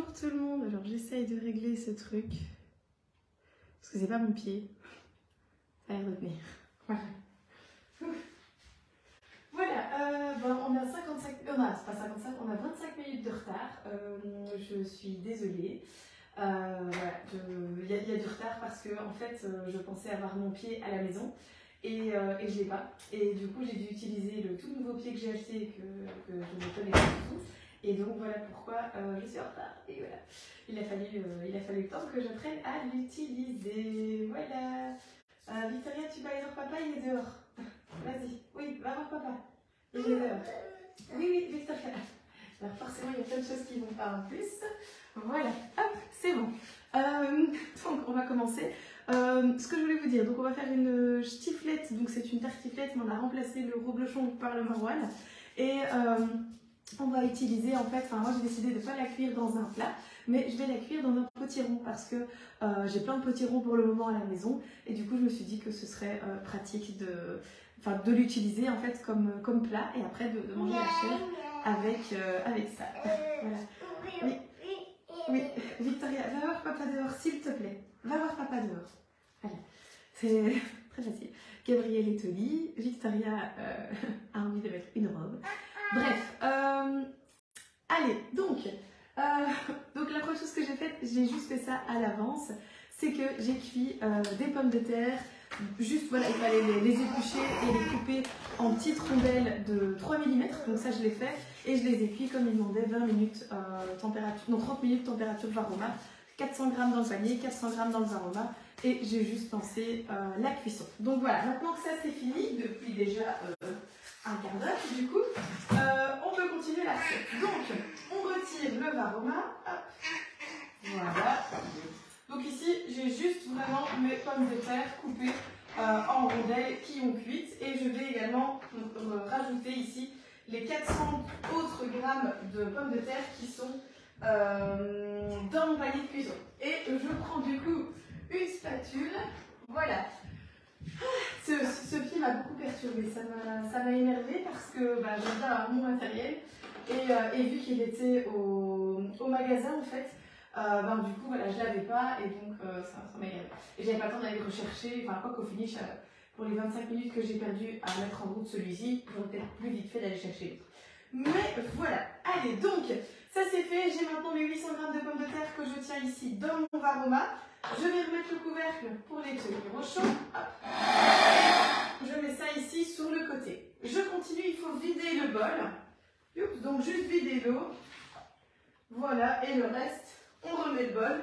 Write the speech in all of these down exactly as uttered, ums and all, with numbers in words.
Bonjour tout le monde, alors j'essaye de régler ce truc, parce que c'est pas mon pied, ça a l'air de tenir, voilà. Voilà, euh, bon, on a cinquante-cinq, on a, c'est pas cinquante-cinq, on a vingt-cinq minutes de retard, euh, je suis désolée, euh, voilà, il y, y a du retard parce que en fait euh, je pensais avoir mon pied à la maison et, euh, et je l'ai pas, et du coup j'ai dû utiliser le tout nouveau pied que j'ai acheté et que, que je ne connais pas du tout. Et donc voilà pourquoi euh, je suis en retard. Et voilà, il a fallu, euh, il a fallu le temps que j'apprenne à l'utiliser. Voilà. Euh, Victoria, tu vas aller voir papa, il est dehors. Vas-y, oui, va voir papa. Il est dehors. Oui, oui, Victoria. Alors forcément, il y a plein de choses qui vont pas en plus. Voilà, hop, c'est bon. Euh, donc on va commencer. Euh, ce que je voulais vous dire, donc on va faire une stiflette. Donc c'est une tartiflette, mais on a remplacé le reblochon par le maroilles. Et euh, on va utiliser en fait, enfin moi j'ai décidé de ne pas la cuire dans un plat, mais je vais la cuire dans un potiron parce que euh, j'ai plein de potirons pour le moment à la maison et du coup je me suis dit que ce serait euh, pratique de, enfin, de l'utiliser en fait comme, comme plat et après de, de manger la chair avec, euh, avec ça. Voilà. Oui, oui, Victoria, va voir papa dehors s'il te plaît, va voir papa dehors. Voilà, c'est très facile. Gabriel est au lit, Victoria euh, a envie de mettre une robe. Bref, euh, allez, donc, euh, donc la première chose que j'ai faite, j'ai juste fait ça à l'avance, c'est que j'ai cuit euh, des pommes de terre, juste voilà, il fallait les, les éplucher et les couper en petites rondelles de trois millimètres, donc ça je l'ai fait, et je les ai cuits comme il demandait, vingt minutes, euh, température, non trente minutes température Varoma, quatre cents grammes dans le panier, quatre cents grammes dans le Varoma, et j'ai juste lancé euh, la cuisson. Donc voilà, maintenant que ça c'est fini, depuis déjà euh, un quart d'heure du coup, euh, on peut continuer la recette. Donc, on retire le Varoma, hop, voilà. Donc ici, j'ai juste vraiment mes pommes de terre coupées euh, en rondelles qui ont cuites, et je vais également euh, rajouter ici les quatre cents autres grammes de pommes de terre qui sont euh, dans mon panier de cuisson. Et je prends du coup une spatule, voilà. Ce, ce pied m'a beaucoup perturbée, ça m'a énervé parce que bah, j'aime bien avoir mon matériel et, euh, et vu qu'il était au, au magasin en fait, euh, ben, du coup voilà, je l'avais pas et donc euh, ça, ça m'a énervé. Et j'avais pas le temps d'aller rechercher, enfin quoi qu'au finish, euh, pour les vingt-cinq minutes que j'ai perdu à mettre en route celui-ci, j'aurais peut-être plus vite fait d'aller chercher l'autre. Mais voilà, allez donc, ça c'est fait, j'ai maintenant mes huit cents grammes de pommes de terre que je tiens ici dans mon Varoma. Je vais remettre le couvercle pour les tenir au chaud. Hop. Je mets ça ici sur le côté. Je continue, il faut vider le bol. Oups, donc juste vider l'eau. Voilà, et le reste, on remet le bol.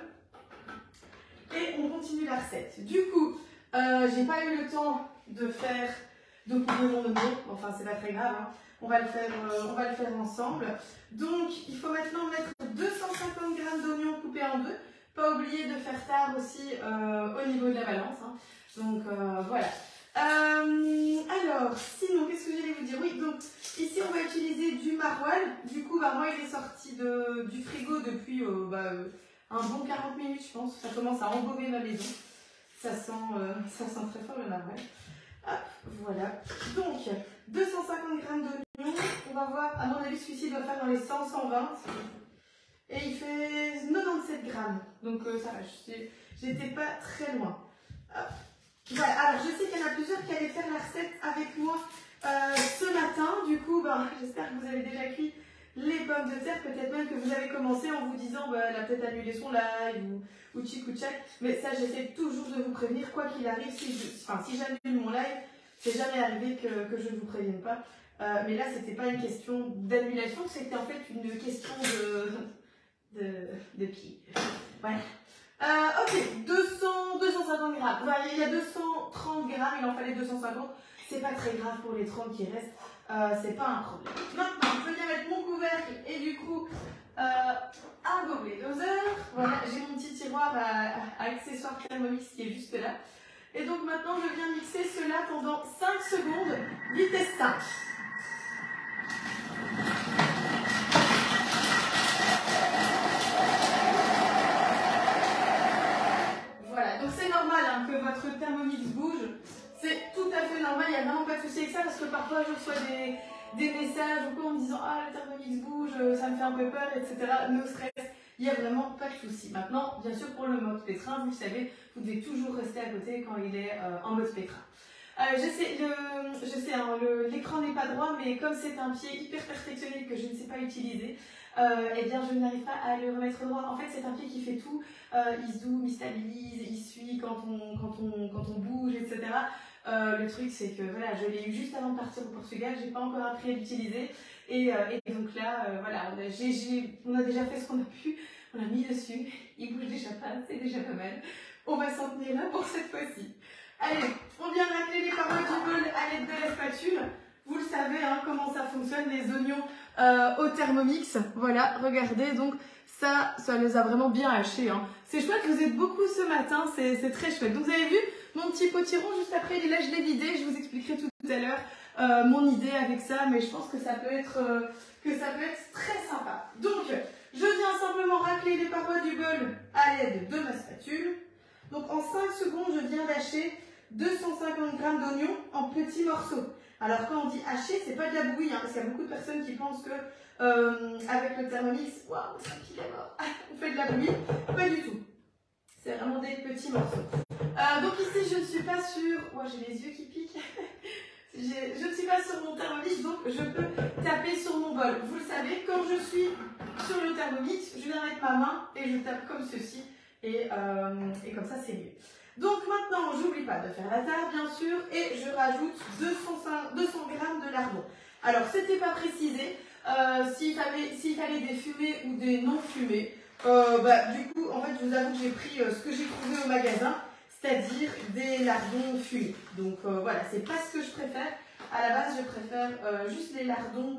Et on continue la recette. Du coup, euh, j'ai pas eu le temps de faire de couper mon oignon. Enfin, c'est pas très grave. Hein. On va le faire, euh, on va le faire ensemble. Donc, il faut maintenant mettre deux cent cinquante grammes d'oignons coupés en deux. Pas oublier de faire tard aussi euh, au niveau de la balance. Hein. Donc, euh, voilà. Euh, alors, sinon, qu'est-ce que j'allais vous dire? Oui, donc, ici, on va utiliser du maroilles. Du coup, bah, moi, il est sorti de, du frigo depuis euh, bah, euh, un bon quarante minutes, je pense. Ça commence à embaumer ma maison. Ça sent, euh, ça sent très fort le maroilles. Hop, voilà. Donc, deux cent cinquante grammes d'oignons. On va voir, à mon avis, celui-ci doit faire dans les cent à cent vingt. Et il fait quatre-vingt-dix-sept grammes. Donc, euh, ça va, j'étais pas très loin. Hop. Voilà, alors je sais qu'il y en a plusieurs qui allaient faire la recette avec moi euh, ce matin. Du coup, ben, j'espère que vous avez déjà cuit les pommes de terre. Peut-être même que vous avez commencé en vous disant bah, elle a peut-être annulé son live ou, ou tchic ou tchac. Mais ça, j'essaie toujours de vous prévenir, quoi qu'il arrive. Si je, enfin, si j'annule mon live, c'est jamais arrivé que, que je ne vous prévienne pas. Euh, mais là, c'était pas une question d'annulation, c'était en fait une question de, de, de pied. Voilà. Euh, ok, deux cents, deux cent cinquante grammes. Voilà, il y a deux cent trente grammes, il en fallait deux cent cinquante. C'est pas très grave pour les trente qui restent, euh, c'est pas un problème. Maintenant, je vais mettre mon couvercle et du coup, euh, un gobelet doseur. Voilà, j'ai mon petit tiroir à, à accessoires Thermomix qui est juste là. Et donc maintenant, je viens mixer cela pendant cinq secondes, vitesse cinq. Voilà, donc c'est normal hein, que votre Thermomix bouge, c'est tout à fait normal, il n'y a vraiment pas de souci avec ça parce que parfois je reçois des, des messages ou quoi en me disant ah le Thermomix bouge, ça me fait un peu peur, et cetera. No stress, il n'y a vraiment pas de souci. Maintenant, bien sûr, pour le mode pétrin, vous le savez, vous devez toujours rester à côté quand il est euh, en mode pétrin. Euh, je sais, le, je sais hein, l'écran n'est pas droit, mais comme c'est un pied hyper perfectionné que je ne sais pas utiliser, euh, eh bien je n'arrive pas à le remettre droit. En fait, c'est un pied qui fait tout. Euh, il zoome, il stabilise, il suit quand on, quand on, quand on bouge, et cetera. Euh, le truc, c'est que voilà, je l'ai eu juste avant de partir au Portugal, j'ai pas encore appris à l'utiliser. Et, euh, et donc là, euh, voilà, on a, j'ai, j'ai, on a déjà fait ce qu'on a pu, on l'a mis dessus, il bouge déjà pas, c'est déjà pas mal. On va s'en tenir là pour cette fois-ci. Allez, on vient racler les parois du bol à l'aide de la spatule. Vous le savez hein, comment ça fonctionne, les oignons euh, au Thermomix. Voilà, regardez, donc ça, ça les a vraiment bien hachés. Hein. C'est chouette, vous êtes beaucoup ce matin, c'est très chouette. Donc vous avez vu mon petit potiron juste après, là je l'ai vidé, je vous expliquerai tout à l'heure euh, mon idée avec ça, mais je pense que ça peut être, euh, que ça peut être très sympa. Donc, je viens simplement racler les parois du bol à l'aide de ma spatule. Donc en cinq secondes, je viens d'hacher deux cent cinquante grammes d'oignons en petits morceaux. Alors quand on dit hacher, c'est pas de la bouillie, hein, parce qu'il y a beaucoup de personnes qui pensent que euh, avec le Thermomix, waouh, c'est un pile à mort, on fait de la bouillie. Pas du tout. C'est vraiment des petits morceaux. Euh, donc ici, je ne suis pas sur... Ouais, j'ai les yeux qui piquent. Je ne suis pas sur mon Thermomix, donc je peux taper sur mon bol. Vous le savez, quand je suis sur le Thermomix, je viens avec ma main et je tape comme ceci. Et, euh, et comme ça, c'est mieux. Donc maintenant, j'oublie pas de faire la tare, bien sûr, et je rajoute deux cents grammes de lardons. Alors, c'était pas précisé euh, s'il fallait, s'il fallait des fumés ou des non fumés. Euh, bah, du coup, en fait, je vous avoue que j'ai pris euh, ce que j'ai trouvé au magasin, c'est-à-dire des lardons fumés. Donc euh, voilà, c'est pas ce que je préfère. À la base, je préfère euh, juste les lardons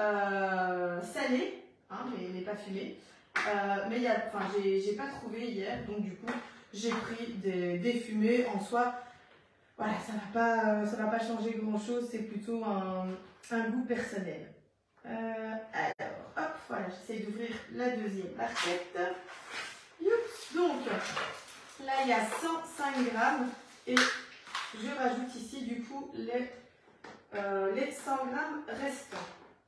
euh, salés, hein, mais, mais pas fumés. Euh, mais enfin, j'ai pas trouvé hier, donc du coup, j'ai pris des, des fumés en soi. Voilà, ça va pas, ça va pas changer grand-chose, c'est plutôt un, un goût personnel. Euh, alors, hop, voilà, j'essaie d'ouvrir la deuxième barquette. Youps, donc, là, il y a cent cinq grammes et je rajoute ici, du coup, les, euh, les cent grammes restants.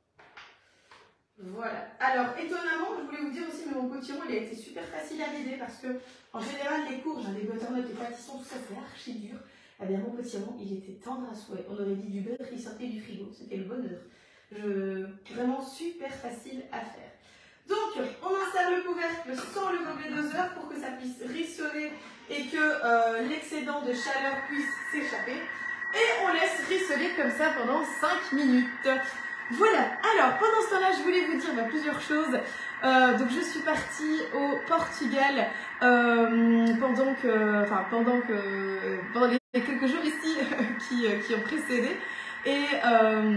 Voilà. Alors, étonnamment, je voulais vous dire aussi, mais mon potiron, il a été super facile à vider parce que, en général, les courges, les butternuts, les pâtissons, tout ça, c'est archi dur. Eh bien, mon potiron, il était tendre à souhait. On aurait dit du beurre qui sortait du frigo. C'était le bonheur. Je... Vraiment super facile à faire. Donc, on installe le couvercle sans le gobelet doseur pour que ça puisse rissoler et que euh, l'excédent de chaleur puisse s'échapper. Et on laisse rissoler comme ça pendant cinq minutes. Voilà, alors pendant ce temps-là, je voulais vous dire bah, plusieurs choses. Euh, donc je suis partie au Portugal euh, pendant que, enfin pendant que, pendant les quelques jours ici qui, qui ont précédé. Et, euh,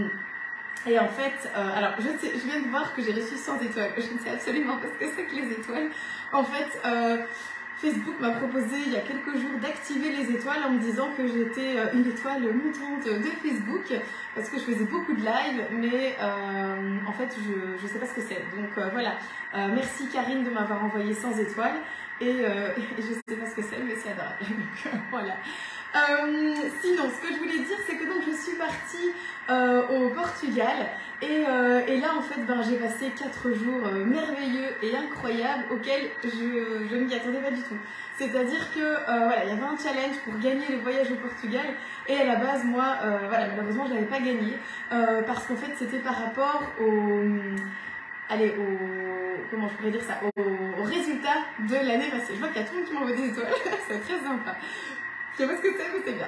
et en fait, euh, alors je, sais, je viens de voir que j'ai reçu cent étoiles. Je ne sais absolument pas ce que c'est que les étoiles. En fait, euh, Facebook m'a proposé il y a quelques jours d'activer les étoiles en me disant que j'étais une étoile montante de Facebook parce que je faisais beaucoup de live, mais euh, en fait je ne sais pas ce que c'est. Donc euh, voilà, euh, merci Karine de m'avoir envoyé cent étoiles et, euh, et je ne sais pas ce que c'est, mais c'est adorable. Donc euh, voilà. Euh, sinon, ce que je voulais dire, c'est que donc je suis partie euh, au Portugal et, euh, et là en fait ben, j'ai passé quatre jours euh, merveilleux et incroyables auxquels je, je ne m'y attendais pas du tout. C'est-à-dire que euh, voilà, il y avait un challenge pour gagner le voyage au Portugal et à la base moi, euh, voilà, malheureusement je l'avais pas gagné euh, parce qu'en fait c'était par rapport au, allez, au, comment je pourrais dire ça, au, au résultat de l'année passée. Je vois qu'il y a tout le monde qui m'envoie des étoiles, c'est très sympa. Je sais pas ce que c'est, mais c'est bien.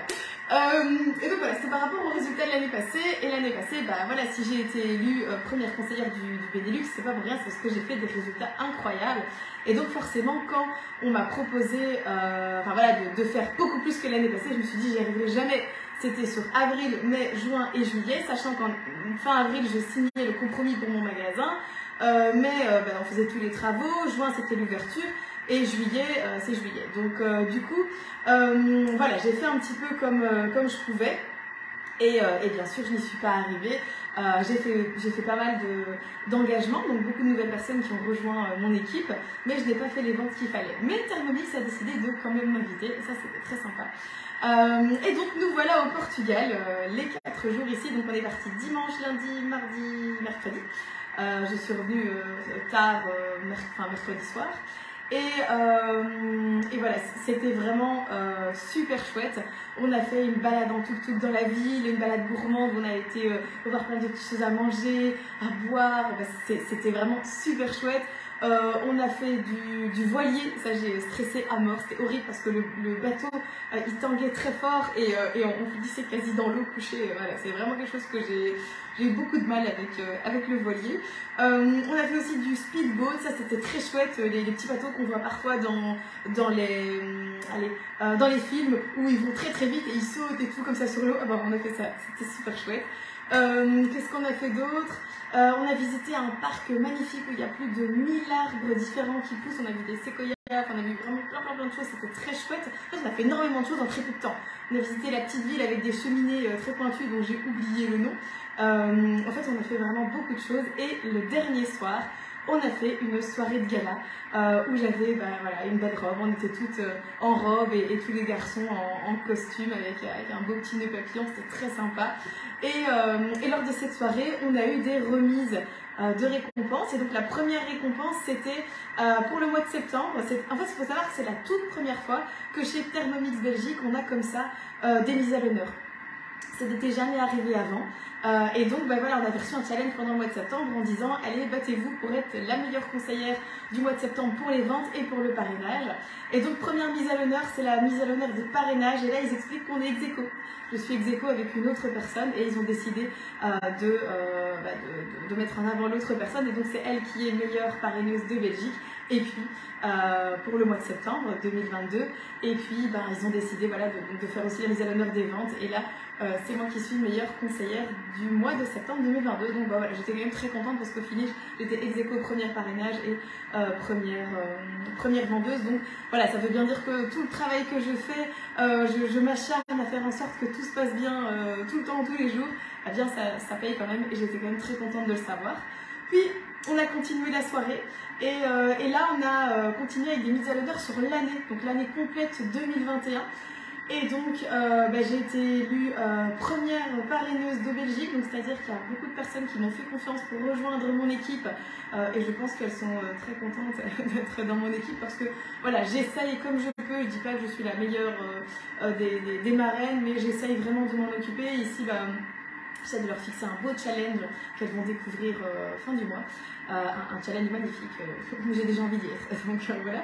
Euh, et donc voilà, c'était par rapport au résultat de l'année passée. Et l'année passée, bah voilà, si j'ai été élue euh, première conseillère du, du Benelux, c'est pas pour rien, c'est parce que j'ai fait des résultats incroyables. Et donc forcément, quand on m'a proposé, euh, enfin voilà, de, de faire beaucoup plus que l'année passée, je me suis dit, j'y arriverai jamais. C'était sur avril, mai, juin et juillet, sachant qu'en fin avril, je signais le compromis pour mon magasin. Euh, mai, euh, bah, on faisait tous les travaux. Juin, c'était l'ouverture. Et juillet, euh, c'est juillet. Donc euh, du coup, euh, voilà, j'ai fait un petit peu comme, euh, comme je pouvais. Et, euh, et bien sûr, je n'y suis pas arrivée. Euh, j'ai fait, j'ai fait pas mal d'engagement, donc beaucoup de nouvelles personnes qui ont rejoint euh, mon équipe, mais je n'ai pas fait les ventes qu'il fallait. Mais Thermomix a décidé de quand même m'inviter, et ça c'était très sympa. Euh, et donc nous voilà au Portugal, euh, les quatre jours ici. Donc on est parti dimanche, lundi, mardi, mercredi. Euh, je suis revenue euh, tard, euh, merc enfin, mercredi soir. Et, euh, et voilà, c'était vraiment euh, super chouette. On a fait une balade en tuk-tuk dans la ville, une balade gourmande, on a été euh, voir plein de petites choses à manger, à boire, c'était vraiment super chouette. Euh, on a fait du, du voilier, ça j'ai stressé à mort, c'était horrible parce que le, le bateau euh, il tanguait très fort et, euh, et on, on glissait quasi dans l'eau couché. Voilà, c'est vraiment quelque chose que j'ai eu beaucoup de mal avec, euh, avec le voilier. Euh, on a fait aussi du speedboat, ça c'était très chouette, les, les petits bateaux qu'on voit parfois dans, dans, les, euh, allez, euh, dans les films où ils vont très très vite et ils sautent et tout comme ça sur l'eau. Ah bah, on a fait ça, c'était super chouette. Euh, Qu'est-ce qu'on a fait d'autre? Euh, on a visité un parc magnifique où il y a plus de mille arbres différents qui poussent. On a vu des séquoias, on a vu vraiment plein plein plein de choses, c'était très chouette. En fait, on a fait énormément de choses en très peu de temps. On a visité la petite ville avec des cheminées euh, très pointues dont j'ai oublié le nom. Euh, en fait, on a fait vraiment beaucoup de choses. Et le dernier soir, on a fait une soirée de gala euh, où j'avais bah, voilà, une belle robe. On était toutes euh, en robe et, et tous les garçons en, en costume avec, avec un beau petit nœud papillon. C'était très sympa. Et, euh, et lors de cette soirée, on a eu des remises euh, de récompenses. Et donc la première récompense, c'était euh, pour le mois de septembre. En fait, il faut savoir que c'est la toute première fois que chez Thermomix Belgique, on a comme ça euh, des mises à l'honneur. Ça n'était jamais arrivé avant. Euh, et donc, bah, voilà, on avait reçu un challenge pendant le mois de septembre en disant « Allez, battez-vous pour être la meilleure conseillère du mois de septembre pour les ventes et pour le parrainage. » Et donc, première mise à l'honneur, c'est la mise à l'honneur des parrainages. Et là, ils expliquent qu'on est ex-aequo. Je suis ex-aequo avec une autre personne et ils ont décidé euh, de, euh, bah, de, de, de mettre en avant l'autre personne. Et donc, c'est elle qui est meilleure parraineuse de Belgique. Et puis, euh, pour le mois de septembre deux mille vingt-deux. Et puis, bah, ils ont décidé voilà, de, de faire aussi la mise à l'honneur des ventes. Et là, Euh, c'est moi qui suis meilleure conseillère du mois de septembre deux mille vingt-deux. Donc bah, voilà, j'étais quand même très contente parce qu'au finish, j'étais ex-aequo première parrainage et euh, première, euh, première vendeuse. Donc voilà, ça veut bien dire que tout le travail que je fais, euh, je, je m'acharne à faire en sorte que tout se passe bien euh, tout le temps, tous les jours. Eh bien, ça, ça paye quand même et j'étais quand même très contente de le savoir. Puis, on a continué la soirée et, euh, et là, on a euh, continué avec des mises à l'honneur sur l'année, donc l'année complète deux mille vingt et un. Et donc, euh, bah, j'ai été élue euh, première parraineuse de Belgique, donc c'est-à-dire qu'il y a beaucoup de personnes qui m'ont fait confiance pour rejoindre mon équipe euh, et je pense qu'elles sont euh, très contentes d'être dans mon équipe parce que voilà, j'essaye comme je peux, je dis pas que je suis la meilleure euh, euh, des, des, des marraines, mais j'essaye vraiment de m'en occuper. Ici, bah, j'essaie de leur fixer un beau challenge qu'elles vont découvrir euh, fin du mois. Euh, un, un challenge magnifique, euh, j'ai déjà envie d'y être, donc euh, voilà.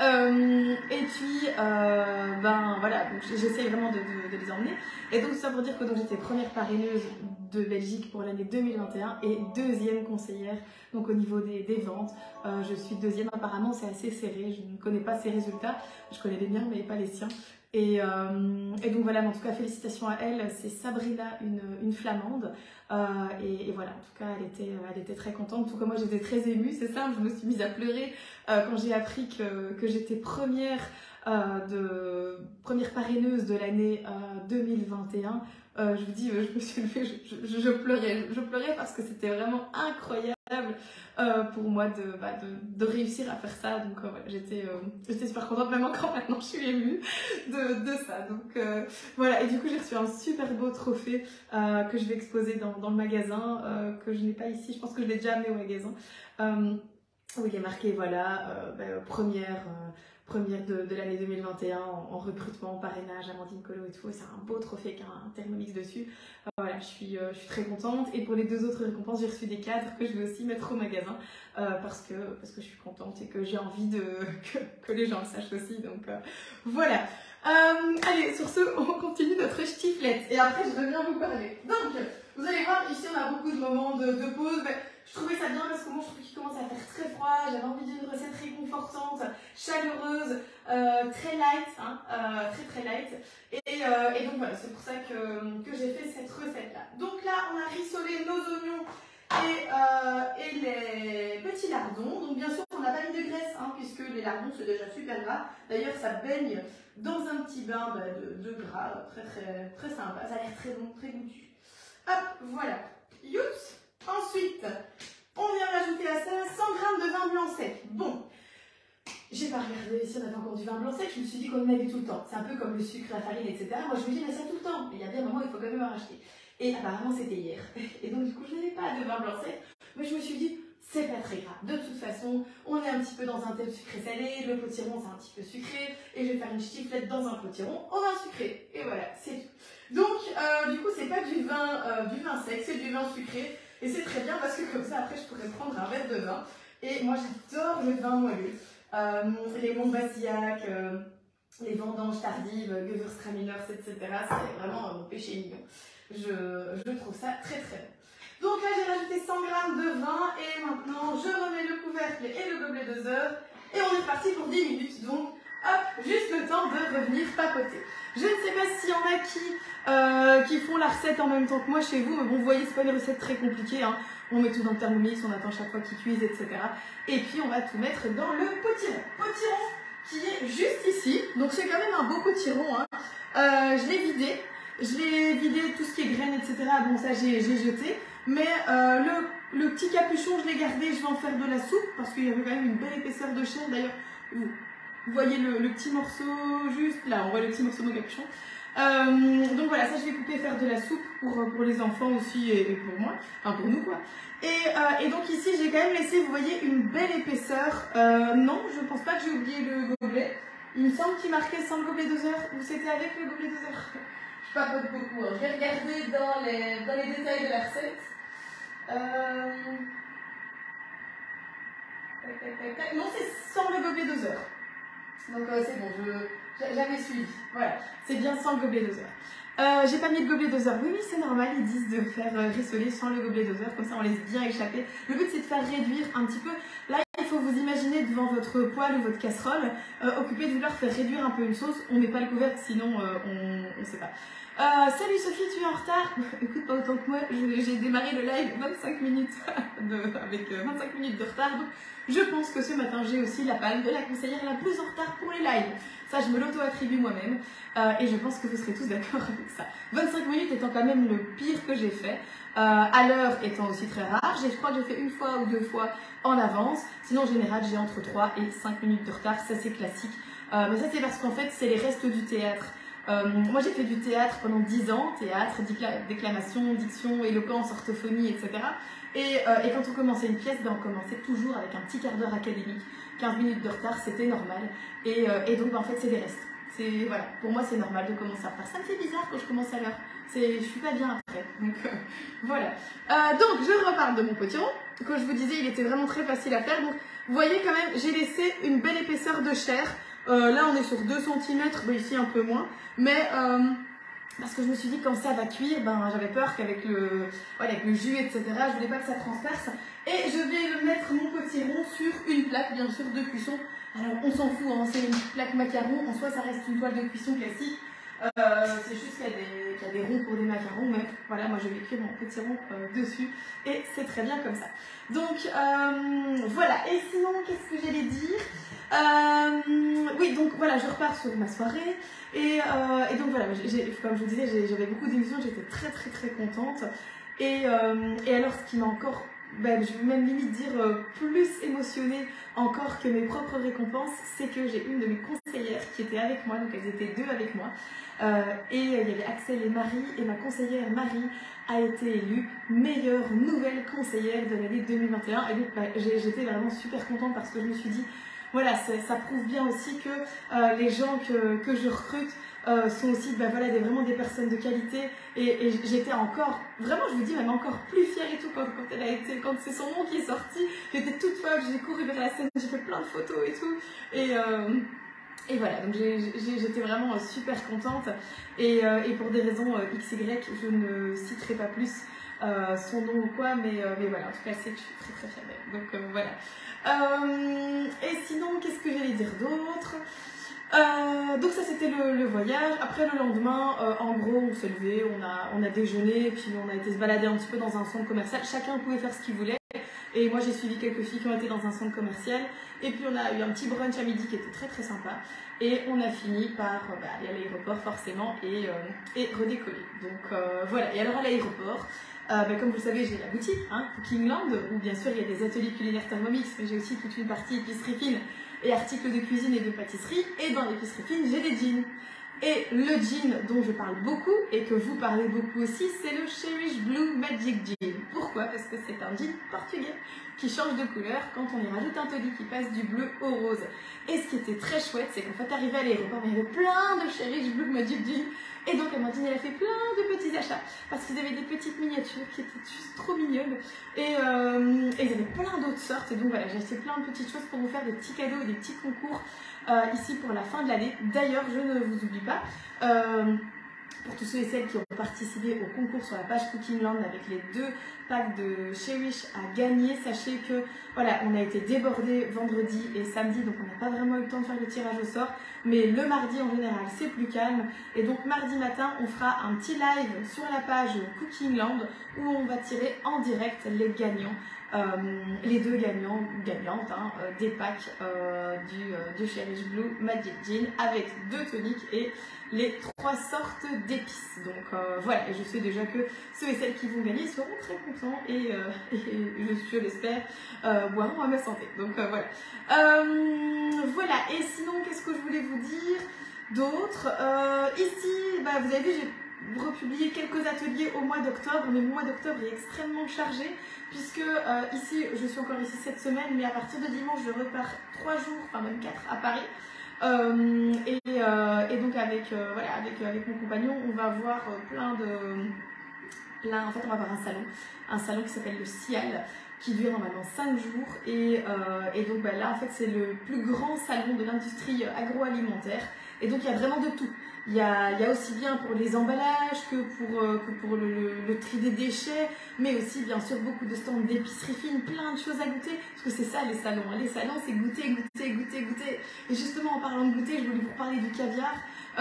Euh, et puis, euh, ben voilà, j'essaie vraiment de, de, de les emmener. Et donc, ça pour dire que j'étais première parraineuse de Belgique pour l'année deux mille vingt et un et deuxième conseillère, donc au niveau des, des ventes. Euh, je suis deuxième, apparemment c'est assez serré, je ne connais pas ses résultats, je connais les miens mais pas les siens. Et, euh, et donc voilà, en tout cas, félicitations à elle, c'est Sabrina, une, une flamande. Euh, et, et voilà, en tout cas, elle était, elle était très contente. Tout comme moi, j'étais très émue, c'est ça, je me suis mise à pleurer euh, quand j'ai appris que, que j'étais première, euh, de, première parraineuse de l'année euh, deux mille vingt et un. Euh, je vous dis, je me suis levée, je, je, je pleurais, je pleurais parce que c'était vraiment incroyable euh, pour moi de, bah, de, de réussir à faire ça. Donc euh, ouais, j'étais euh, super contente, même encore maintenant je suis émue de, de ça. Donc euh, voilà, et du coup j'ai reçu un super beau trophée euh, que je vais exposer dans, dans le magasin, euh, que je n'ai pas ici, je pense que je l'ai déjà amené au magasin, euh, où il est marqué voilà, euh, bah, première... Euh, première de, de l'année deux mille vingt et un en, en recrutement, parrainage, Amandine Colo et tout. C'est un beau trophée qui a un Thermomix dessus. Euh, voilà, je suis, euh, je suis très contente. Et pour les deux autres récompenses, j'ai reçu des cadres que je vais aussi mettre au magasin euh, parce, que, parce que je suis contente et que j'ai envie de, que, que les gens le sachent aussi. Donc euh, voilà. Euh, allez, sur ce, on continue notre ch'tiflette. Et après, je reviens vous parler. Donc, vous allez voir, ici, on a beaucoup de moments de, de pause. Mais je trouvais ça bien parce que moi, je trouve qu'il commence à faire très froid. J'avais envie d'une recette réconfortante, chaleureuse, euh, très light, hein, euh, très très light. Et, euh, et donc voilà, c'est pour ça que, que j'ai fait cette recette-là. Donc là, on a rissolé nos oignons et, euh, et les petits lardons. Donc bien sûr, on n'a pas mis de graisse, hein, puisque les lardons, c'est déjà super gras. D'ailleurs, ça baigne dans un petit bain bah, de, de gras, très très très sympa. Ça a l'air très bon, très goûtu. Hop, voilà. Youps. Ensuite, on vient rajouter à ça cent grammes de vin blanc sec. Bon, j'ai pas regardé si on avait encore du vin blanc sec, je me suis dit qu'on en avait tout le temps. C'est un peu comme le sucre, la farine, et cetera. Moi, je me dis, mais ça tout le temps. Mais il y a bien un moment, il faut quand même en racheter. Et apparemment, c'était hier. Et donc, du coup, je n'avais pas de vin blanc sec. Mais je me suis dit, c'est pas très grave. De toute façon, on est un petit peu dans un thème sucré-salé, le potiron c'est un petit peu sucré, et je vais faire une ch'tiflette dans un potiron au vin sucré. Et voilà, c'est tout. Donc, euh, du coup, c'est pas du vin, euh, du vin sec, c'est du vin sucré. Et c'est très bien parce que comme ça, après, je pourrais prendre un verre de vin. Et moi, j'adore le vin moelleux. Euh, les Montbazillac, euh, les vendanges tardives, Gewürztraminer, et cetera. C'est vraiment mon péché mignon. Je, je trouve ça très très bon. Donc là, j'ai rajouté cent grammes de vin et maintenant, je remets le couvercle et le gobelet doseur et on est parti pour dix minutes. Donc, hop, juste le temps de revenir papoter. Je ne sais pas s'il y en a qui, euh, qui font la recette en même temps que moi chez vous, mais bon, vous voyez, c'est pas une recette très compliquée, hein. On met tout dans le Thermomix, on attend chaque fois qu'il cuise, et cetera. Et puis, on va tout mettre dans le potiron. Potiron qui est juste ici. Donc, c'est quand même un beau potiron, hein. Euh, je l'ai vidé. Je l'ai vidé, tout ce qui est graines, et cetera. Bon, ça, j'ai jeté. Mais euh, le, le petit capuchon, je l'ai gardé, je vais en faire de la soupe parce qu'il y avait quand même une belle épaisseur de chair. D'ailleurs, vous, vous voyez le, le petit morceau juste là, on voit le petit morceau de capuchon. Euh, donc voilà, ça je vais couper, faire de la soupe pour, pour les enfants aussi et, et pour moi, enfin pour nous quoi. Et, euh, et donc ici, j'ai quand même laissé, vous voyez, une belle épaisseur. Euh, non, je ne pense pas que j'ai oublié le gobelet. Il me semble qu'il marquait sans le gobelet doseur, ou c'était avec le gobelet doseur. Je papote beaucoup, hein. Je vais regarder dans les, dans les détails de la recette. Euh... Tac, tac, tac, tac. Non, c'est sans le gobelet doseur. Donc euh, c'est bon, je j'avais suivi. Voilà, c'est bien sans le gobelet doseur. Euh, j'ai pas mis le gobelet doseur. Oui, oui, c'est normal, ils disent de faire euh, rissoler sans le gobelet doseur, comme ça on laisse bien échapper. Le but c'est de faire réduire un petit peu. Là, il faut vous imaginer devant votre poêle ou votre casserole, euh, occupé de vouloir faire réduire un peu une sauce. On met pas le couvercle, sinon euh, on ne sait pas. Euh, salut Sophie, tu es en retard? Écoute, pas autant que moi, j'ai démarré le live vingt-cinq minutes de, avec euh, vingt-cinq minutes de retard. Donc je pense que ce matin, j'ai aussi la palme de la conseillère la plus en retard pour les lives. Ça, je me l'auto-attribue moi-même euh, et je pense que vous serez tous d'accord avec ça. vingt-cinq minutes étant quand même le pire que j'ai fait, euh, à l'heure étant aussi très rare. Je crois que j'ai fait une fois ou deux fois en avance. Sinon, en général, j'ai entre trois et cinq minutes de retard. Ça, c'est classique. Euh, mais ça, c'est parce qu'en fait, c'est les restes du théâtre. Euh, moi, j'ai fait du théâtre pendant dix ans, théâtre, déclamation, diction, éloquence, orthophonie, et cetera. Et, euh, et quand on commençait une pièce, ben, on commençait toujours avec un petit quart d'heure académique. quinze minutes de retard, c'était normal. Et, euh, et donc, ben, en fait, c'est des restes. Voilà, pour moi, c'est normal de commencer à retard. Ça me fait bizarre quand je commence à l'heure. Je suis pas bien après. Donc, euh, voilà. Euh, donc, je reparle de mon potiron. Comme je vous disais, il était vraiment très facile à faire. Donc, vous voyez quand même, j'ai laissé une belle épaisseur de chair. Euh, là, on est sur deux centimètres, ben, ici un peu moins. Mais euh, parce que je me suis dit, quand ça va cuire, ben, j'avais peur qu'avec le, voilà, avec le jus, et cetera, je voulais pas que ça transperce. Et je vais mettre mon potiron sur une plaque, bien sûr, de cuisson. Alors, on s'en fout, hein, c'est une plaque macaron. En soi, ça reste une toile de cuisson classique. Euh, c'est juste qu'il y, qu y a des ronds pour des macarons, mais voilà, moi je vais cuire mon potiron euh, dessus. Et c'est très bien comme ça. Donc, euh, voilà. Et sinon, qu'est-ce que j'allais dire? Euh, oui, donc voilà, je repars sur ma soirée et, euh, et donc voilà, comme je vous disais, j'avais beaucoup d'émissions, j'étais très très très contente et, euh, et alors ce qui m'a encore, ben, je vais même limite dire euh, plus émotionnée encore que mes propres récompenses, c'est que j'ai une de mes conseillères qui était avec moi, donc elles étaient deux avec moi euh, et il y avait Axel et Marie et ma conseillère Marie a été élue meilleure nouvelle conseillère de l'année deux mille vingt et un et donc ben, j'étais vraiment super contente parce que je me suis dit voilà, ça prouve bien aussi que euh, les gens que, que je recrute euh, sont aussi ben voilà, des, vraiment des personnes de qualité. Et, et j'étais encore, vraiment je vous dis, même encore plus fière et tout quand, quand elle a été, quand c'est son nom qui est sorti. J'étais toute folle, j'ai couru vers la scène, j'ai fait plein de photos et tout. Et, euh, et voilà, donc j'étais vraiment super contente. Et, euh, et pour des raisons euh, X Y, je ne citerai pas plus euh, son nom ou quoi, mais, euh, mais voilà, en tout cas, c'est que je suis très très fière d'elle. Donc euh, voilà. Euh, et sinon, qu'est-ce que j'allais dire d'autre? euh, Donc ça c'était le, le voyage. Après le lendemain, euh, en gros on s'est levé, on a, on a déjeuné, et puis on a été se balader un petit peu dans un centre commercial. Chacun pouvait faire ce qu'il voulait. Et moi j'ai suivi quelques filles qui ont été dans un centre commercial. Et puis on a eu un petit brunch à midi qui était très très sympa. Et on a fini par bah, aller à l'aéroport forcément et, euh, et redécoller. Donc euh, voilà, et alors à l'aéroport, Euh, ben, comme vous le savez, j'ai la boutique, hein, Cookingland, où bien sûr il y a des ateliers culinaires Thermomix, mais j'ai aussi toute une partie épicerie fine et articles de cuisine et de pâtisserie. Et dans l'épicerie fine, j'ai des jeans. Et le jean dont je parle beaucoup et que vous parlez beaucoup aussi, c'est le Cherish Blue Magic Jean. Pourquoi? Parce que c'est un jean portugais qui change de couleur quand on y rajoute un taudis qui passe du bleu au rose. Et ce qui était très chouette, c'est qu'en fait, arrivé à l'aéroport, il y avait plein de Cherish Blue Magic Jean. Et donc Amandine, elle a fait plein de petits achats parce qu'ils avaient des petites miniatures qui étaient juste trop mignonnes. Et, euh, et ils avaient plein d'autres sortes. Et donc voilà, j'ai acheté plein de petites choses pour vous faire des petits cadeaux et des petits concours euh, ici pour la fin de l'année. D'ailleurs, je ne vous oublie pas. Euh, Pour tous ceux et celles qui ont participé au concours sur la page Cooking Land avec les deux packs de Cherish à gagner, sachez que voilà, on a été débordé vendredi et samedi, donc on n'a pas vraiment eu le temps de faire le tirage au sort. Mais le mardi en général, c'est plus calme. Et donc mardi matin, on fera un petit live sur la page Cooking Land où on va tirer en direct les gagnants. Euh, les deux gagnants, gagnantes hein, euh, des packs euh, du, euh, du Cherish Blue Magic Jean avec deux toniques et les trois sortes d'épices. Donc euh, voilà, et je sais déjà que ceux et celles qui vont gagner seront très contents et, euh, et je, je l'espère euh, boiront à ma santé. Donc euh, voilà. Euh, voilà, et sinon qu'est-ce que je voulais vous dire d'autre? euh, Ici, bah, vous avez vu, j'ai republié quelques ateliers au mois d'octobre, mais le mois d'octobre est extrêmement chargé puisque euh, ici, je suis encore ici cette semaine, mais à partir de dimanche, je repars trois jours, enfin même quatre à Paris. Euh, et, euh, et donc avec, euh, voilà, avec, avec mon compagnon, on va voir plein de... Plein, en fait, on va avoir un salon, un salon qui s'appelle le Cial, qui dure normalement cinq jours. Et, euh, et donc bah, là, en fait, c'est le plus grand salon de l'industrie agroalimentaire. Et donc, il y a vraiment de tout. Il y a, il y a aussi bien pour les emballages que pour, euh, que pour le, le, le tri des déchets, mais aussi bien sûr beaucoup de stands d'épicerie fine, plein de choses à goûter, parce que c'est ça les salons. Les salons, c'est goûter, goûter, goûter, goûter. Et justement, en parlant de goûter, je voulais vous parler du caviar.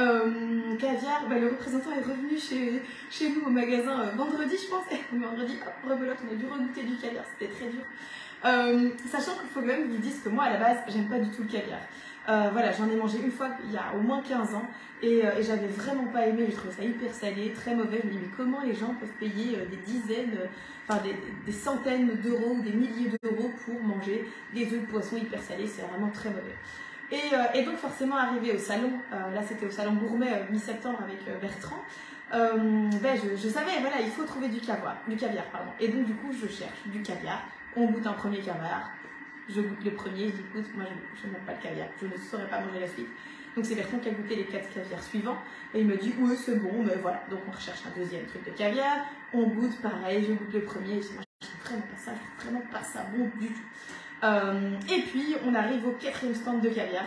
Euh, caviar, bah, le représentant est revenu chez, chez nous au magasin euh, vendredi, je pense. Et vendredi, hop, rebelote, on a dû regoûter du caviar, c'était très dur. Euh, sachant qu'il faut quand même qu'ils disent que moi, à la base, j'aime pas du tout le caviar. Euh, voilà, j'en ai mangé une fois il y a au moins quinze ans et, euh, et j'avais vraiment pas aimé, je trouvais ça hyper salé, très mauvais. Je me dis mais comment les gens peuvent payer euh, des dizaines, euh, enfin des, des centaines d'euros ou des milliers d'euros pour manger des œufs de poisson hyper salés, c'est vraiment très mauvais. Et, euh, et donc forcément arrivé au salon, euh, là c'était au salon gourmet euh, mi-septembre avec euh, Bertrand, euh, ben je, je savais, voilà, il faut trouver du caviar, du caviar pardon. Et donc du coup je cherche du caviar, on goûte un premier caviar. Je goûte le premier, je dis écoute, moi je, je n'aime pas le caviar, je ne saurais pas manger la suite. Donc c'est Bertrand qui a goûté les quatre caviars suivants et il me dit oui c'est bon, mais voilà. Donc on recherche un deuxième truc de caviar, on goûte pareil, je goûte le premier, je dis moi je trouve vraiment pas ça, je trouve vraiment pas ça bon du tout. Euh, et puis on arrive au quatrième stand de caviar,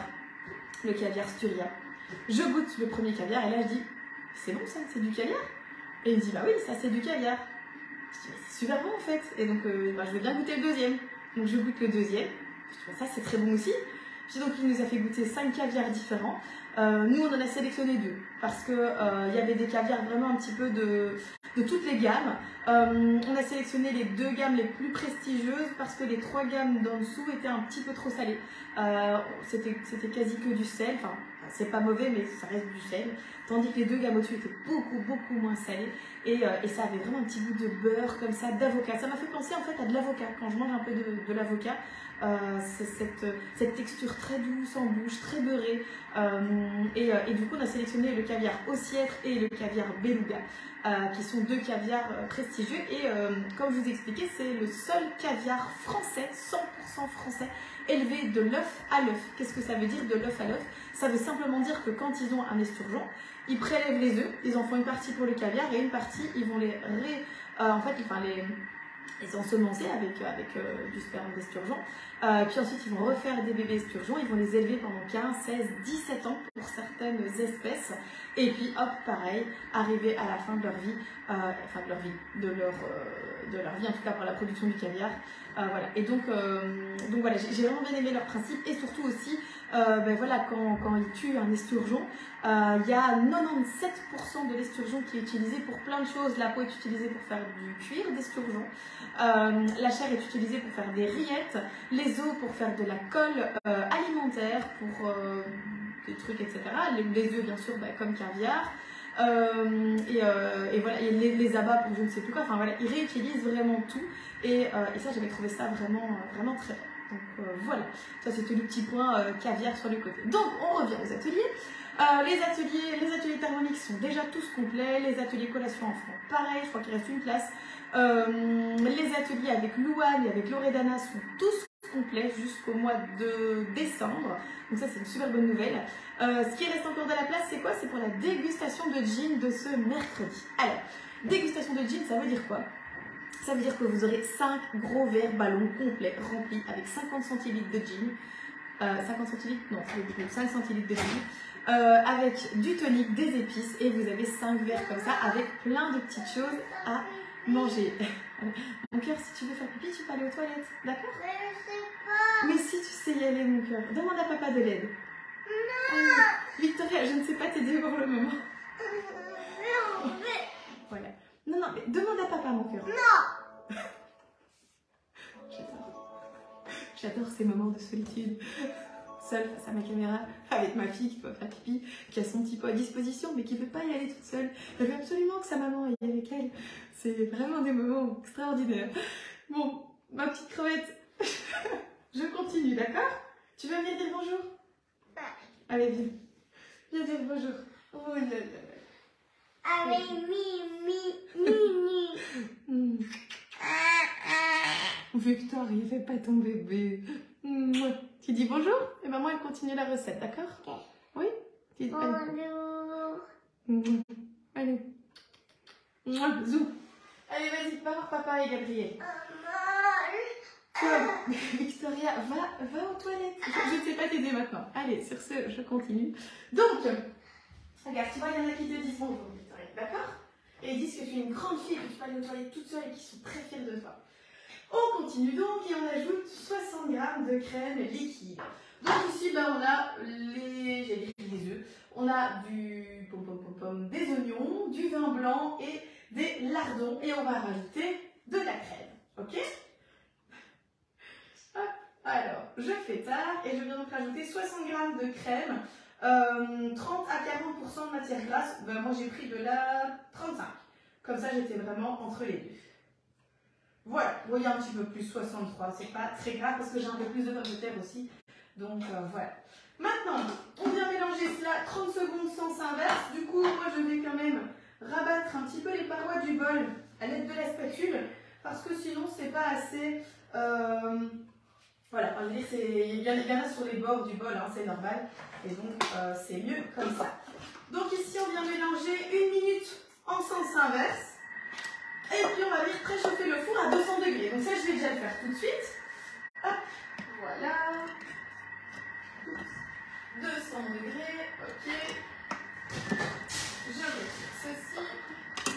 le caviar Sturia. Je goûte le premier caviar et là je dis c'est bon ça, c'est du caviar? Et il me dit bah oui ça c'est du caviar. Je dis mais c'est super bon en fait, et donc euh, bah, je veux bien goûter le deuxième. Donc je goûte le deuxième, je trouve ça c'est très bon aussi. Puis donc il nous a fait goûter cinq caviars différents. Euh, nous on en a sélectionné deux parce que euh, il y avait des caviars vraiment un petit peu de, de toutes les gammes. Euh, on a sélectionné les deux gammes les plus prestigieuses parce que les trois gammes d'en dessous étaient un petit peu trop salées. Euh, c'était, c'était quasi que du sel, enfin c'est pas mauvais mais ça reste du sel. Tandis que les deux gammes au-dessus étaient beaucoup beaucoup moins salées. Et, euh, et ça avait vraiment un petit goût de beurre comme ça, d'avocat. Ça m'a fait penser en fait à de l'avocat. Quand je mange un peu de, de l'avocat, euh, c'est cette, cette texture très douce en bouche, très beurrée. Euh, et, euh, et du coup, on a sélectionné le caviar Ossiètre et le caviar Beluga, euh, qui sont deux caviars euh, prestigieux. Et euh, comme je vous expliquais, c'est le seul caviar français, cent pour cent français, élevé de l'œuf à l'œuf. Qu'est-ce que ça veut dire de l'œuf à l'œuf? Ça veut simplement dire que quand ils ont un esturgeon, ils prélèvent les œufs, ils en font une partie pour le caviar et une partie, ils vont les ré, euh, en fait, enfin les, les ensemencer avec, avec euh, du sperme d'esturgeon. Euh, puis ensuite, ils vont refaire des bébés esturgeons, ils vont les élever pendant quinze, seize, dix-sept ans pour certaines espèces. Et puis, hop, pareil, arriver à la fin de leur vie, euh, enfin de leur vie, de leur, euh, de leur vie, en tout cas pour la production du caviar. Euh, voilà. Et donc, euh, donc voilà, j'ai vraiment bien aimé leur principe et surtout aussi, euh, ben voilà, quand, quand ils tuent un esturgeon, il euh, y a quatre-vingt-dix-sept pour cent de l'esturgeon qui est utilisé pour plein de choses. La peau est utilisée pour faire du cuir d'esturgeon, euh, la chair est utilisée pour faire des rillettes, les os pour faire de la colle euh, alimentaire, pour euh, des trucs, et cetera. Les, les œufs, bien sûr, bah, comme caviar. Euh, et, euh, et voilà, et les, les abats pour je ne sais plus quoi. Enfin voilà, ils réutilisent vraiment tout. Et, euh, et ça, j'avais trouvé ça vraiment, vraiment très bien. Donc euh, voilà, ça c'était le petit point euh, caviar sur le côté. Donc on revient aux ateliers. Euh, les ateliers, les ateliers thermoniques sont déjà tous complets. Les ateliers collation enfants, pareil, je crois qu'il reste une classe. Euh, les ateliers avec Louane et avec Loredana sont tous complets jusqu'au mois de décembre. Donc ça, c'est une super bonne nouvelle. Euh, ce qui reste encore de la place, c'est quoi? C'est pour la dégustation de gin de ce mercredi. Alors, dégustation de gin, ça veut dire quoi? Ça veut dire que vous aurez cinq gros verres ballons complets remplis avec cinquante centilitres de gin. Euh, cinquante centilitres? Non, c'est cinq centilitres de gin. Euh, avec du tonic, des épices, et vous avez cinq verres comme ça avec plein de petites choses à manger. Mon cœur, si tu veux faire pipi, tu peux aller aux toilettes, d'accord? Mais je sais pas. Mais si tu sais y aller, mon cœur, demande à papa de l'aide. Non. Victoria, je ne sais pas t'aider pour le moment. Non, mais... Voilà. Non, non, mais demande à papa, mon cœur. Non. J'adore. J'adore ces moments de solitude. Seule face à ma caméra, avec ma fille qui doit faire pipi, qui a son petit pot à disposition, mais qui ne peut pas y aller toute seule. Elle veut absolument que sa maman aille avec elle. C'est vraiment des moments extraordinaires. Bon, ma petite crevette, je continue, d'accord? Tu veux venir dire bonjour? Allez, viens. Viens dire bonjour. Oh là là là. Avec mi, mi, mi, mi. Mmh. Victor, il fait pas ton bébé. Mmh. Tu dis bonjour et maman elle continue la recette, d'accord? Ok. Oui? Tu dis, Bonjour. allez. Allez. Mouah, zou. Allez, vas-y, va voir papa et Gabriel. Toi, Victoria, va, va aux toilettes. Je ne sais pas t'aider maintenant. Allez, sur ce, je continue. Donc, regarde, tu vois, il y en a qui te disent bonjour, Victoria, d'accord? Et ils disent que tu es une grande fille, que tu peux aller aux toilettes toute seule et qu'ils sont très fiers de toi. On continue donc et on ajoute soixante grammes de crème liquide. Donc ici, ben, on a les, j'ai dit les œufs, on a du pom pom pom pom, des oignons, du vin blanc et des lardons. Et on va rajouter de la crème. Ok? Hop. Alors, je fais tard et je viens donc rajouter soixante grammes de crème, euh, trente à quarante pour cent de matière grasse. Ben, moi j'ai pris de la trente-cinq. Comme ça, j'étais vraiment entre les deux. Voilà, vous voyez un petit peu plus, soixante-trois, c'est pas très grave parce que j'ai un peu plus de pommes de terre aussi. Donc euh, voilà. Maintenant, on vient mélanger cela trente secondes sans s'inverse. Du coup, moi je vais quand même rabattre un petit peu les parois du bol à l'aide de la spatule parce que sinon c'est pas assez... Euh, voilà, je veux dire, il y en a sur les bords du bol, hein, c'est normal. Et donc euh, c'est mieux comme ça. Donc ici, on vient mélanger une minute en sens inverse. Et puis on va venir préchauffer le four à deux cents degrés. Donc ça, je vais déjà le faire tout de suite. Hop, voilà. deux cents degrés, ok. Je retire ceci.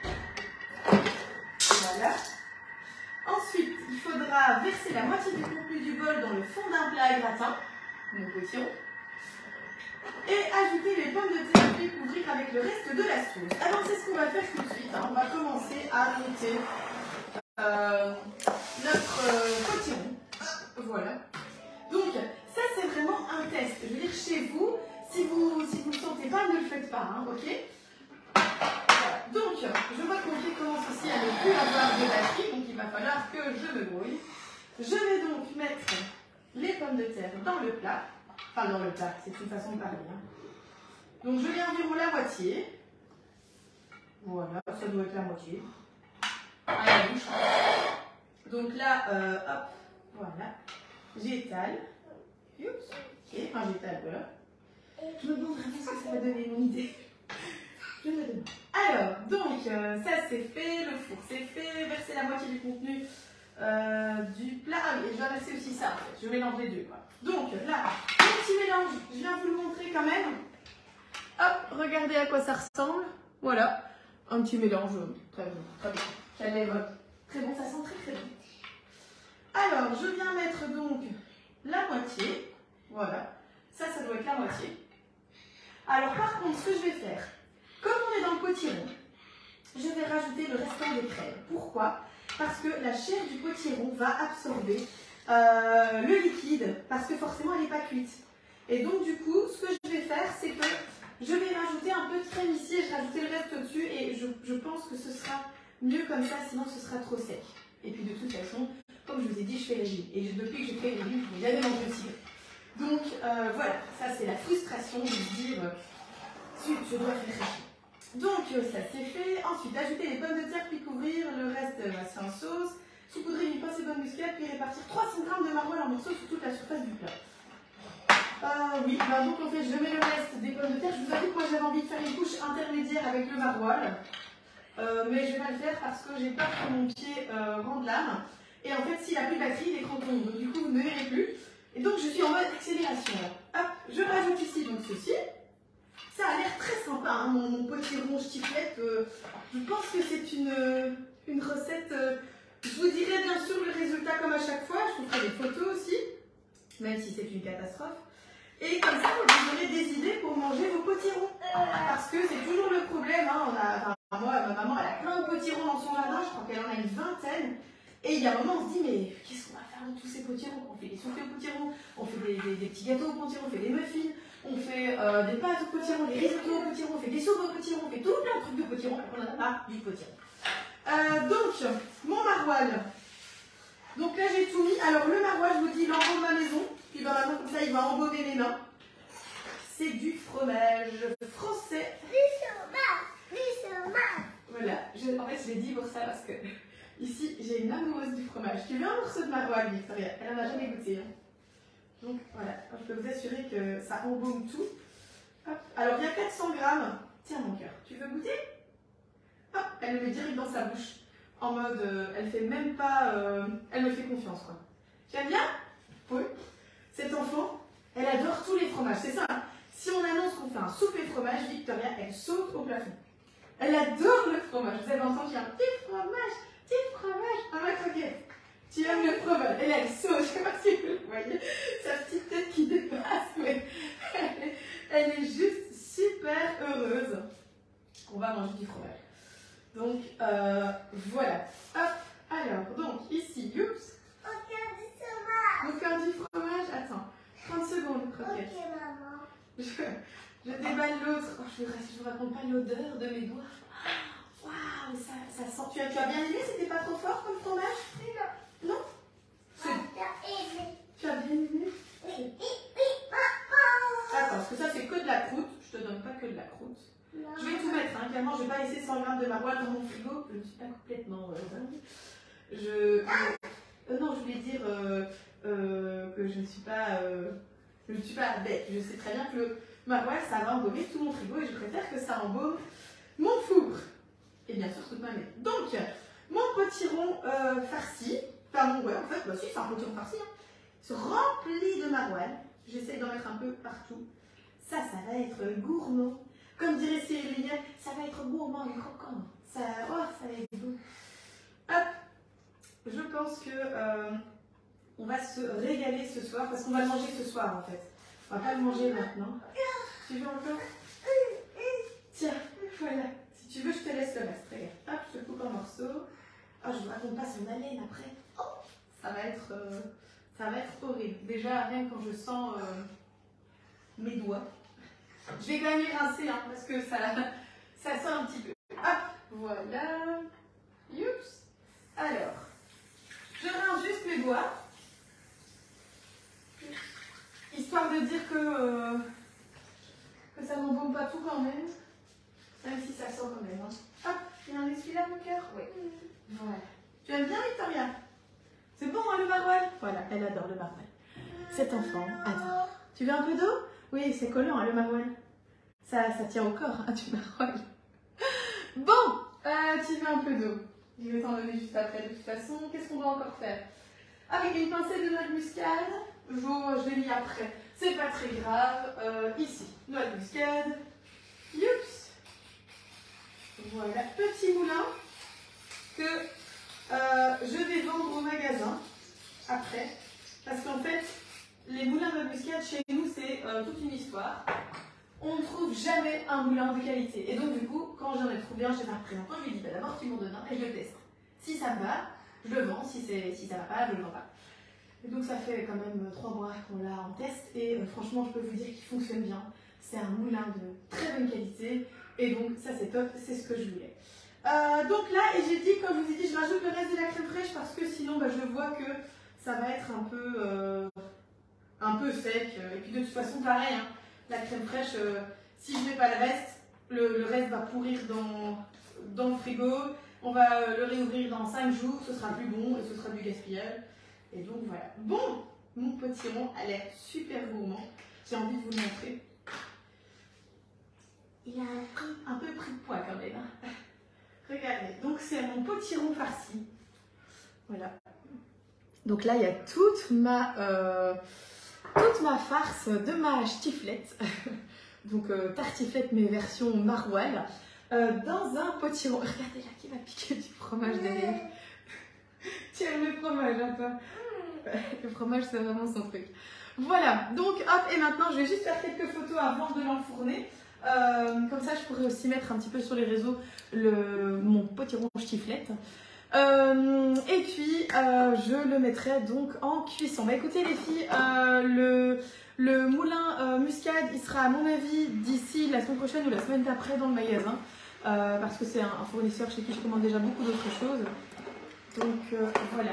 Voilà. Ensuite, il faudra verser la moitié du contenu du bol dans le fond d'un plat à gratin, nous potions, et ajouter les pommes de terre puis couvrir avec le reste de la sauce. Alors c'est ce qu'on va faire tout de suite. Hein. On va commencer à monter euh, notre euh, potiron. Voilà. Donc ça c'est vraiment un test. Je veux dire chez vous, si vous ne si vous le sentez pas, ne le faites pas, hein, ok? Voilà. Donc je vois que mon pied commence aussi à ne plus avoir de batterie, donc il va falloir que je me brouille. Je vais donc mettre les pommes de terre dans le plat. Enfin, dans le plat, c'est une façon de parler. Hein. Donc, je mets environ la moitié. Voilà, ça doit être la moitié. À la bouche. Donc là, euh, hop, voilà. J'étale. Oups. Ok, enfin, j'étale, voilà. Je me demande vraiment ce que ça va donner mon idée. Je me demande. Alors, donc, euh, ça c'est fait, le four c'est fait, verser la moitié du contenu euh, du plat. Ah oui, et je dois verser aussi ça, en fait. Je mélange les deux, quoi. Donc là, un petit mélange, je viens vous le montrer quand même. Hop, regardez à quoi ça ressemble. Voilà, un petit mélange, très bon, très bon. Quel est votre... Très bon, ça sent très très bon. Alors, je viens mettre donc la moitié. Voilà, ça, ça doit être la moitié. Alors par contre, ce que je vais faire, comme on est dans le potiron, je vais rajouter le restant des crèmes. Pourquoi? Parce que la chair du potiron va absorber Euh, le liquide, parce que forcément elle n'est pas cuite. Et donc du coup, ce que je vais faire, c'est que je vais rajouter un peu de crème ici et je rajouter le reste au-dessus et je, je pense que ce sera mieux comme ça, sinon ce sera trop sec. Et puis de toute façon, comme je vous ai dit, je fais régime. Et je, depuis que je fais régime, je n'ai jamais mangé de sucre. Donc euh, voilà, ça c'est la frustration de se dire Zut, je dois faire réchauffer. Donc ça c'est fait. Ensuite, ajouter les pommes de terre puis couvrir. Le reste va se faire en sauce. Saupoudrer une pincée de bonne muscade puis répartir trois cents grammes de maroilles en morceaux sur toute la surface du plat. Euh, oui, bah donc en fait je mets le reste des pommes de terre. Je vous avoue que moi j'avais envie de faire une couche intermédiaire avec le maroilles. Euh, mais je vais pas le faire parce que j'ai peur que mon pied euh, rende l'âme. Et en fait s'il n'a plus de batterie, l'écran tombe. Donc du coup vous ne me verrez plus. Et donc je suis en mode accélération. Hop, je rajoute ici donc ceci. Ça a l'air très sympa, hein, mon, mon potiron ch'tiflette. Euh, je pense que c'est une, une recette. Euh, je vous dirai bien sûr le résultat comme à chaque fois. Je vous ferai des photos aussi, même si c'est une catastrophe. Et comme ça, vous aurez des idées pour manger vos potirons. Parce que c'est toujours le problème. Hein, on a, enfin, moi, ma maman, elle a plein de potirons dans son jardin. Je crois qu'elle en a une vingtaine. Et il y a un moment, on se dit, mais qu'est-ce qu'on va faire de tous ces potirons? On fait des soufflés au potiron, on fait des, des, des petits gâteaux au potiron, on fait des muffins, on fait euh, des pâtes au potiron, des risottos au potiron, on fait des soupes au potiron, on fait tout plein de trucs de potiron, on n'en a pas du potiron. Euh, donc, mon maroilles. Donc là, j'ai tout mis. Alors, le maroilles, je vous dis, il embaume ma maison. Puis ben, maintenant, comme ça, il va embaumer mes mains. C'est du fromage français. Du fromage, du fromage. Voilà, je, en fait, je l'ai dit pour ça parce que ici, j'ai une amoureuse du fromage. Tu veux un morceau de maroilles, Victoria? Elle n'en a jamais goûté. Hein. Donc voilà, je peux vous assurer que ça embaume tout. Hop. Alors, il y a quatre cents grammes. Tiens, mon cœur, tu veux goûter? Hop, elle le met direct dans sa bouche. En mode, euh, elle fait même pas... Euh, elle me fait confiance, quoi. Tu aimes bien? Oui. Cette enfant, elle adore tous les fromages. C'est ça. Si on annonce qu'on fait un souper fromage, Victoria, elle saute au plafond. Elle adore le fromage. Vous avez entendu un petit fromage, petit fromage, un ma croquette. Tu aimes le fromage? Et là, elle saute. Je ne sais pas si vous le voyez. Sa petite tête qui dépasse. Mais elle est, elle est juste super heureuse. On va manger du fromage. Donc, euh, voilà. Hop. Alors, donc, ici, youps. Encore du fromage. Encore du fromage. Attends. trente secondes, croquette. Ok, maman. Je, je déballe l'autre. Oh, je ne vous raconte pas l'odeur de mes doigts. Waouh, ça, ça sent. Tu as, tu as bien aimé? C'était pas trop fort comme fromage? Non. Non? Tu as aimé. Tu as bien aimé? Oui, oui, oui, maman. Attends, parce que ça, c'est que de la croûte. Je te donne pas que de la croûte. Non. Je vais tout mettre, hein. Clairement, je vais pas laisser cent grammes de maroilles dans mon frigo. Je ne suis pas complètement euh, dingue. Je. Euh, non, je voulais dire euh, euh, que je ne suis pas. Euh, je ne suis pas bête. Je sais très bien que le maroilles, ça va embaumer tout mon frigo et je préfère que ça embaume mon four. Et bien sûr, toute ma maison. Donc, mon potiron euh, farci. Enfin, bon, ouais, en fait, bah si, c'est un potiron farci. Hein, rempli de maroilles. J'essaye d'en mettre un peu partout. Ça, ça va être gourmand. Comme dirait Cyril Lignac, ça va être gourmand et croquant. Ça, oh, ça va être bon. Hop. Je pense que euh, on va se régaler ce soir parce qu'on va le manger ce soir en fait. On va pas le manger maintenant. Tu veux encore? Tiens, voilà. Si tu veux, je te laisse le reste. Regarde. Hop, je te coupe en morceaux. Oh, je vous raconte pas son haleine après. Oh, ça va être, euh, ça va être horrible. Déjà, rien que quand je sens euh, mes doigts. Je vais quand même les rincer hein, parce que ça, ça sent un petit peu. Hop, voilà. Youps. Alors, je rince juste mes doigts. Histoire de dire que, euh, que ça n'embaume pas tout quand même. Même si ça sent quand même. Hein. Hop, il y a un essuie-là, mon cœur? Oui. Voilà. Tu aimes bien, Victoria? C'est bon, hein, le maroilles? Voilà, elle adore le maroilles. Cet enfant adore. Tu veux un peu d'eau? Oui, c'est collant, hein, le maroilles. Ça, ça tient au corps, hein, du maroilles. Bon, euh, tu veux un peu d'eau? Je vais t'en donner juste après, de toute façon. Qu'est-ce qu'on va encore faire? Avec une pincée de noix de muscade. Je, je l'ai mis après. C'est pas très grave. Euh, ici, noix de muscade. Youps. Voilà, petit moulin que euh, je vais vendre au magasin après. Parce qu'en fait, les moulins de muscade chez nous, c'est euh, toute une histoire. On ne trouve jamais un moulin de qualité. Et donc, du coup, quand j'en ai trouvé un chez un représentant, je lui dis bah, d'abord, tu m'en donnes un et je le teste. Si ça me va, je le vends. Si, si ça ne va pas, je ne le vends pas. Et donc, ça fait quand même trois mois qu'on l'a en test. Et euh, franchement, je peux vous dire qu'il fonctionne bien. C'est un moulin de très bonne qualité. Et donc, ça, c'est top. C'est ce que je voulais. Euh, donc là, et j'ai dit, comme je vous ai dit, je rajoute le reste de la crème fraîche parce que sinon, bah, je vois que ça va être un peu, euh, un peu sec. Et puis, de toute façon, pareil, hein, la crème fraîche, euh, Si je mets pas le reste, le, le reste va pourrir dans, dans le frigo. On va le réouvrir dans cinq jours, ce sera plus bon et ce sera du gaspillage. Et donc voilà. Bon, mon potiron a l'air super gourmand. J'ai envie de vous le montrer. Il a un peu pris de poids quand même. Hein. Regardez, donc c'est mon potiron farci. Voilà. Donc là, il y a toute ma, euh, toute ma farce de ma ch'tiflette. Donc euh, tartiflette, mais version maroilles. Euh, dans un potiron. Regardez là qui va piquer du fromage derrière. Tu aimes le fromage, hein, toi? Le fromage, c'est vraiment son truc. Voilà, donc hop, et maintenant je vais juste faire quelques photos avant de l'enfourner. Euh, comme ça, je pourrais aussi mettre un petit peu sur les réseaux le, mon potiron ch'tiflette. Euh, et puis, euh, je le mettrai donc en cuisson. Bah écoutez les filles, euh, le, le moulin euh, muscade, il sera à mon avis d'ici la semaine prochaine ou la semaine d'après dans le magasin. Euh, parce que c'est un, un fournisseur chez qui je commande déjà beaucoup d'autres choses. Donc euh, voilà.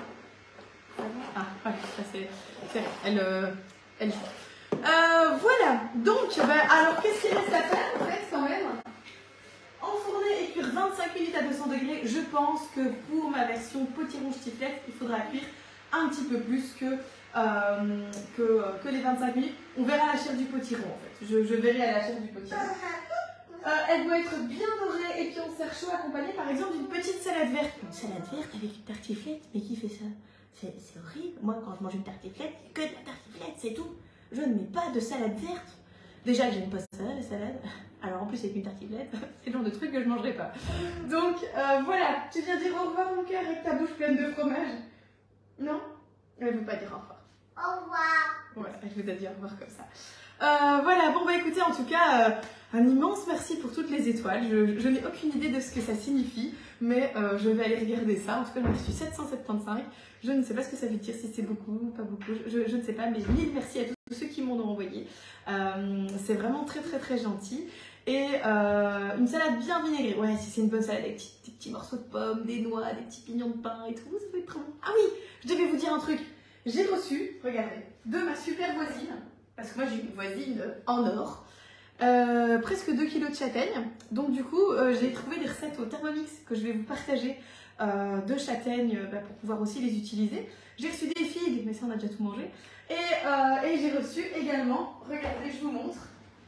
Ah, ouais, ça c'est... Elle, euh, elle joue. Euh, voilà. Donc, bah, alors qu'est-ce qu'il reste à faire en fait quand même? Enfourner et cuire vingt-cinq minutes à deux cents degrés. Je pense que pour ma version potiron ch'tiflette, il faudra cuire un petit peu plus que, euh, que, que les vingt-cinq minutes. On verra la chair du potiron en fait. Je, je verrai à la chair du potiron. Euh, elle doit être bien dorée et puis on sert chaud accompagné par exemple d'une petite salade verte. Une salade verte avec une tartiflette? Mais qui fait ça? C'est horrible. Moi quand je mange une tartiflette, que de la tartiflette, c'est tout. Je ne mets pas de salade verte. Déjà que j'aime pas ça, la salade. Alors en plus avec une tartiflette, c'est le genre de truc que je mangerai pas. Donc euh, voilà, tu viens dire au revoir mon cœur avec ta bouche pleine de fromage? Non? Elle ne veut pas dire au revoir. Au revoir. Voilà, elle vous a dit au revoir comme ça. Euh, voilà, bon bah écoutez, en tout cas, euh, un immense merci pour toutes les étoiles. Je, je n'ai aucune idée de ce que ça signifie, mais euh, je vais aller regarder ça. En tout cas, j'en suis sept cent soixante-quinze. Je ne sais pas ce que ça veut dire, si c'est beaucoup ou pas beaucoup, je, je ne sais pas, mais mille merci à tous ceux qui m'en ont envoyé. Euh, c'est vraiment très très très gentil. Et euh, une salade bien vinaigrée. Ouais, si c'est une bonne salade avec des, des petits morceaux de pommes, des noix, des petits pignons de pain et tout, ça va être très bon. Ah oui, je devais vous dire un truc. J'ai reçu, regardez, de ma super voisine, parce que moi j'ai une voisine en or, euh, presque deux kilos de châtaigne. Donc du coup, euh, j'ai trouvé des recettes au Thermomix que je vais vous partager euh, de châtaigne bah, pour pouvoir aussi les utiliser. J'ai reçu des figues, mais ça on a déjà tout mangé. Et, euh, et j'ai reçu également, regardez, je vous montre,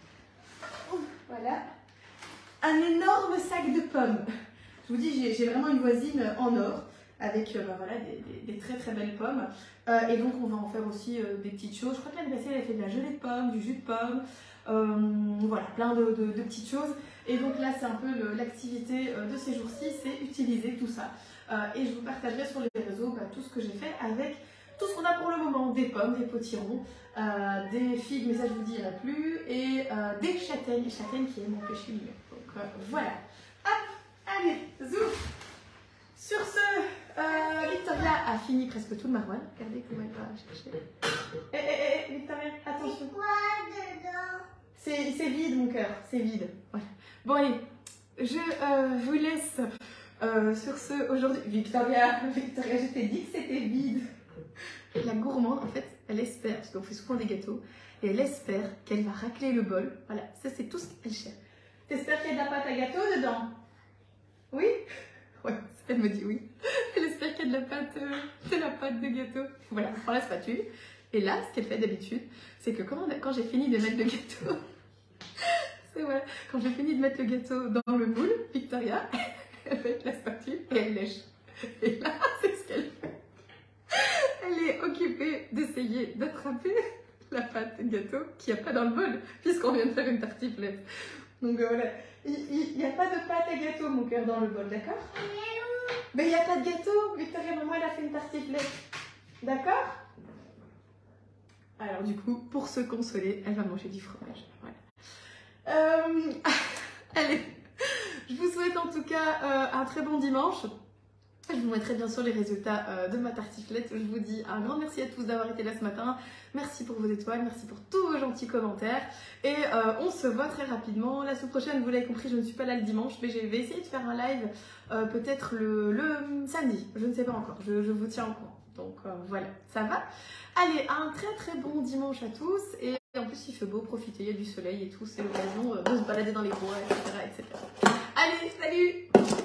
voilà, un énorme sac de pommes. Je vous dis, j'ai vraiment une voisine en or avec euh, bah, voilà, des, des, des très très belles pommes. Euh, et donc on va en faire aussi euh, des petites choses. Je crois que l'année passée elle a fait de la gelée de pommes, du jus de pommes, euh, voilà, plein de, de, de petites choses. Et donc là c'est un peu l'activité euh, de ces jours-ci, c'est utiliser tout ça. Euh, et je vous partagerai sur les réseaux bah, tout ce que j'ai fait avec tout ce qu'on a pour le moment, des pommes, des potirons, euh, des figues, mais ça je vous dis il n'y en a plus, et euh, des châtaignes, les châtaignes qui est mon péché mignon. Donc euh, voilà. Hop, allez, zouf. Sur ce, euh, Victoria a fini presque tout le maroilles. Regardez comment elle va chercher. Eh, eh, eh, Victoria, attention. C'est quoi dedans? C'est vide, mon cœur, c'est vide. Voilà. Bon, allez, je euh, vous laisse euh, sur ce aujourd'hui. Victoria, Victoria, je t'ai dit que c'était vide. La gourmande, en fait, elle espère, parce qu'on fait souvent des gâteaux, et elle espère qu'elle va racler le bol. Voilà, ça c'est tout ce qu'elle cherche. T'espères qu'il y a de la pâte à gâteau dedans? Oui? Ouais, elle me dit oui. Elle espère qu'il y a de la pâte, euh, de la pâte de gâteau. Voilà, on prend la spatule. Et là, ce qu'elle fait d'habitude, c'est que quand, quand j'ai fini de mettre le gâteau, c'est vrai, quand j'ai fini de mettre le gâteau dans le moule, Victoria, elle fait la spatule et elle lèche. Et là, c'est ce qu'elle fait. Elle est occupée d'essayer d'attraper la pâte de gâteau qu'il n'y a pas dans le bol, puisqu'on vient de faire une tartiflette. Donc euh, voilà, il n'y a pas de pâte à gâteau, mon cœur, dans le bol, d'accord? Mais il n'y a pas de gâteau. Victoria, maman, elle a fait une tartiflette. D'accord? Alors du coup, pour se consoler, elle va manger du fromage. Voilà. Euh, allez, je vous souhaite en tout cas euh, un très bon dimanche. Je vous mettrai bien sûr les résultats euh, de ma tartiflette. Je vous dis un grand merci à tous d'avoir été là ce matin. Merci pour vos étoiles, merci pour tous vos gentils commentaires. Et euh, on se voit très rapidement. La semaine prochaine, vous l'avez compris, je ne suis pas là le dimanche, mais je vais essayer de faire un live euh, peut-être le, le samedi. Je ne sais pas encore, je, je vous tiens au courant. Donc euh, voilà, ça va. Allez, un très très bon dimanche à tous et en plus il fait beau, profiter, il y a du soleil et tout, c'est l'occasion de se balader dans les bois, et cetera et cetera. Allez, salut!